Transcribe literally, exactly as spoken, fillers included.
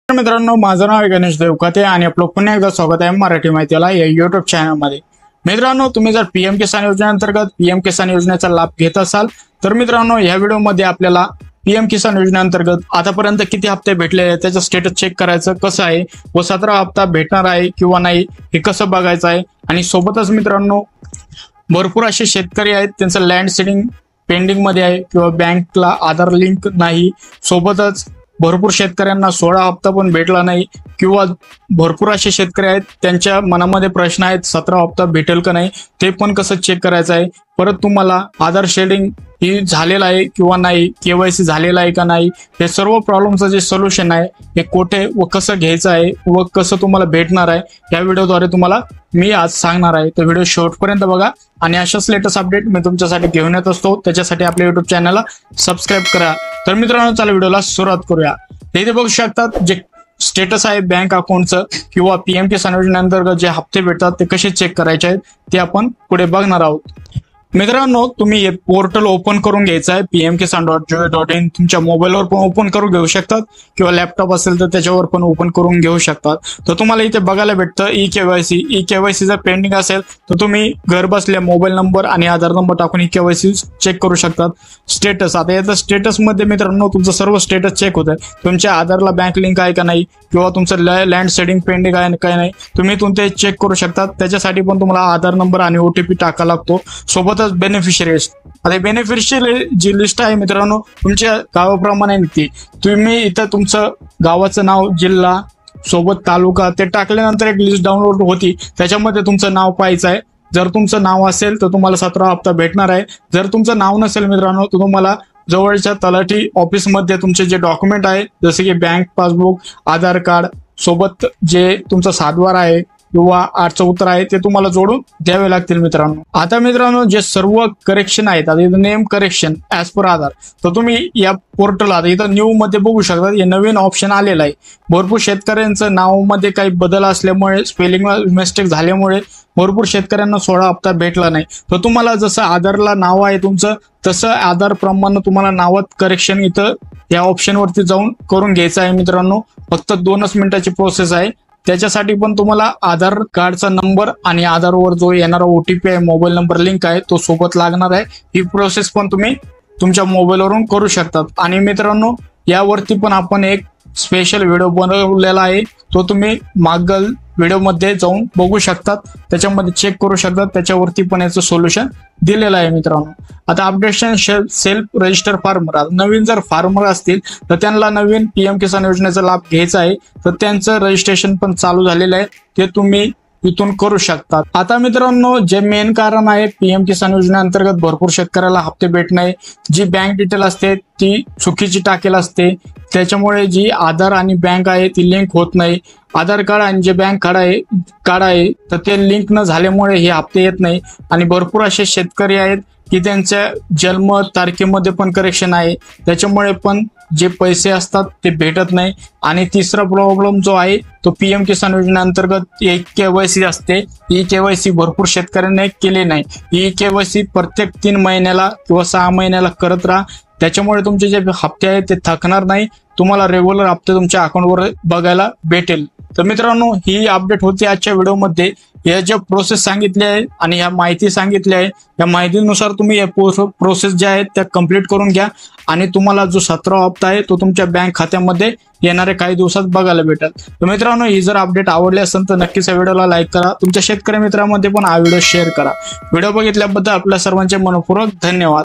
मित्रांनो, माझं नाव आहे गणेश देवकाते आणि आपलं पुन्हा एकदा स्वागत आहे मराठी माहितीला या युट्यूब चॅनलमध्ये। मित्रांनो, तुम्ही जर पीएम किसान योजनेअंतर्गत पीएम किसान योजनेचा लाभ घेत असाल तर मित्रांनो या व्हिडिओमध्ये आपल्याला पीएम किसान योजनेअंतर्गत आतापर्यंत किती हप्ते भेटले आहेत त्याचं स्टेटस चेक करायचं कसं आहे व सतरा हप्ता भेटणार आहे किंवा नाही हे कसं बघायचं आहे। आणि सोबतच मित्रांनो भरपूर असे शेतकरी आहेत त्यांचं लँड सीडिंग पेंडिंग मध्ये आहे किंवा बँकला आधार लिंक नाही, सोबतच भरपूर शेतकऱ्यांना सोळा हप्ता पण भेटला नाही किंवा भरपूर असे शेतकरी आहेत त्यांच्या मनामध्ये प्रश्न आहेत सतरा हप्ता भेटेल का नाही ते पण कसं चेक करायचं आहे। परत तुम्हाला आधार शेडिंग ही झालेला आहे किंवा नाही, केवायसी झालेला आहे का नाही, हे सर्व प्रॉब्लेमचं जे सोल्युशन आहे हे कोठे व कसं घ्यायचं आहे व कसं तुम्हाला भेटणार आहे या व्हिडिओद्वारे तुम्हाला मी आज सांगणार आहे। तर व्हिडिओ शेवटपर्यंत बघा आणि अशाच लेटेस्ट अपडेट मी तुमच्यासाठी घेऊन येत असतो, त्याच्यासाठी आपल्या युट्यूब चॅनलला सबस्क्राईब करा। तर मित्रांनो चला व्हिडिओला सुरुवात करूया। इथे बघू शकतात जे स्टेटस आहे बँक अकाउंटचं किंवा पीएम किसान योजनेअंतर्गत जे हप्ते भेटतात ते कसे चेक करायचे आहेत ते आपण पुढे बघणार आहोत। मित्रांनो, तुम्ही हे पोर्टल ओपन करून घ्यायचं आहे PM Kisan dot G O V dot in. तुमच्या मोबाईलवर पण ओपन करून घेऊ शकतात किंवा लॅपटॉप असेल तर त्याच्यावर पण ओपन करून घेऊ शकतात। तर तुम्हाला इथे बघायला भेटतं ई केवायसी। ई केवायसी जर पेंडिंग असेल तर तुम्ही घर बसल्या मोबाईल नंबर आणि आधार नंबर टाकून ई केवायसी चेक करू शकतात। स्टेटस, आता याचा स्टेटस मध्ये मित्रांनो तुमचं सर्व स्टेटस चेक होतं, तुमच्या आधारला बँक लिंक आहे का नाही किंवा तुमचं लँड सेडिंग पेंडिंग आहे काय नाही तुम्ही ते चेक करू शकतात। त्याच्यासाठी पण तुम्हाला आधार नंबर आणि ओटीपी टाका लागतो, सोबतच बेनिफिशियरी। आता बेनिफिशियरी जी लिस्ट आहे मित्रांनो तुमच्या गावाप्रमाणे निघते, तुम्ही इथं तुमचं गावाचं नाव, जिल्हा, सोबत तालुका ते टाकल्यानंतर एक लिस्ट डाउनलोड होती, त्याच्यामध्ये तुमचं नाव पाहायचं आहे। जर तुमचं नाव असेल तर तुम्हाला सतरा हप्ता भेटणार आहे, जर तुमचं नाव नसेल मित्रांनो तर तुम्हाला जवळच्या तलाठी ऑफिसमध्ये तुमचे जे डॉक्युमेंट आहे जसे की बँक पासबुक, आधार कार्ड, सोबत जे तुमचा सातबार आहे किंवा आठचं उत्तर आहे ते तुम्हाला जोडून द्यावे लागतील मित्रांनो। आता मित्रांनो जे सर्व करेक्शन आहेत, आता इथं name correction as per Aadhaar, तर तुम्ही या पोर्टल आता इथं न्यू मध्ये बघू शकता हे नवीन ऑप्शन आलेलं आहे। भरपूर शेतकऱ्यांचं नावामध्ये काही बदल असल्यामुळे स्पेलिंग मिस्टेक झाल्यामुळे भरपूर शेतकऱ्यांना सोळा हप्ता भेटला नाही। तर तुम्हाला जसं आधारला नाव आहे तुमचं तसं आधार प्रमाणे तुम्हाला नावात करेक्शन इथं या ऑप्शन वरती जाऊन करून घ्यायचं आहे मित्रांनो। फक्त दोनच मिनिटाची प्रोसेस आहे, त्याच्यासाठी पण तुम्हाला आधार कार्डचा नंबर आणि आधारवर जो येणारा ओटीपी आहे, मोबाईल नंबर लिंक आहे तो सोबत लागणार आहे। ही प्रोसेस पण तुम्ही तुमच्या मोबाईलवरून करू शकतात। आणि मित्रांनो यावरती पण आपण एक स्पेशल व्हिडिओ बनवलेला आहे, तो तुम्ही मागल व्हिडिओ मध्ये जाऊन बघू शकतात, त्याच्यामध्ये चेक करू शकतात, त्याच्यावरती पण याचं सोल्युशन दिलेलं आहे मित्रांनो। आता अपडेशन सेल्फ रजिस्टर फार्मर, नवीन जर फार्मर असतील तर त्यांना नवीन पीएम किसान योजनेचा लाभ घ्यायचा आहे तर त्यांचं रजिस्ट्रेशन पण चालू झालेलं आहे, ते तुम्ही इथून करू शकतात। आता मित्रांनो जे मेन कारण आहे पीएम किसान योजनेअंतर्गत भरपूर शेतकऱ्याला हप्ते भेटणे, जी बँक डिटेल असते ती चुकीची टाकेल असते, त्याच्यामुळे जी आधार आणि बँक आहे ती लिंक होत नाही। आधार कार्ड आणि जे बँक कार्ड आहे कार्ड आहे तर ते लिंक न झाल्यामुळे हे हप्ते येत नाही। आणि भरपूर असे शेतकरी आहेत की त्यांच्या जन्म तारखेमध्ये पण करेक्शन आहे, त्याच्यामुळे पण जे पैसे असतात ते भेटत नाही। आणि तिसरा प्रॉब्लेम जो आहे तो पीएम किसान योजनेअंतर्गत ई केवायसी असते, ई केवायसी भरपूर शेतकऱ्यांनी केले नाही। ई केवायसी प्रत्येक तीन महिन्याला किंवा सहा महिन्याला करत राहा, त्याच्यामुळे तुमचे जे हप्ते आहेत ते थकणार नाही, तुम्हाला रेग्युलर हप्ते तुमच्या अकाउंटवर बघायला भेटेल। तर मित्रांनो ही अपडेट होती आजच्या व्हिडिओमध्ये, या ज्या प्रोसेस सांगितली आहे आणि या माहिती सांगितली आहे या माहितीनुसार तुम्ही या प्रोसेस ज्या आहेत त्या कम्प्लीट करून घ्या आणि तुम्हाला जो सतरा हप्ता आहे तो तुमच्या बँक खात्यामध्ये येणाऱ्या काही दिवसात बघायला भेटेल। तर मित्रांनो ही जर अपडेट आवडली असेल तर नक्कीच या व्हिडिओला लाईक करा, तुमच्या शेतकरी मित्रांमध्ये पण हा व्हिडिओ शेअर करा। व्हिडिओ बघितल्याबद्दल आपल्या सर्वांचे मनपूर्वक धन्यवाद।